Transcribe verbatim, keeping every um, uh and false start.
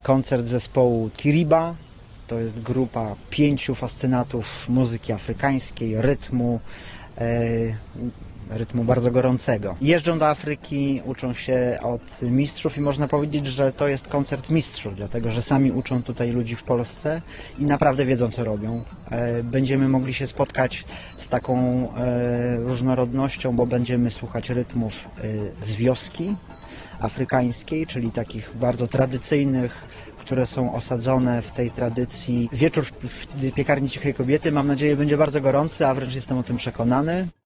koncert zespołu Tiriba. To jest grupa pięciu fascynatów muzyki afrykańskiej, rytmu, e, rytmu bardzo gorącego. Jeżdżą do Afryki, uczą się od mistrzów i można powiedzieć, że to jest koncert mistrzów, dlatego że sami uczą tutaj ludzi w Polsce i naprawdę wiedzą, co robią. E, będziemy mogli się spotkać z taką e, różnorodnością, bo będziemy słuchać rytmów e, z wioski afrykańskiej, czyli takich bardzo tradycyjnych, które są osadzone w tej tradycji. Wieczór w piekarni Cichej Kobiety, mam nadzieję, będzie bardzo gorący, a wręcz jestem o tym przekonany.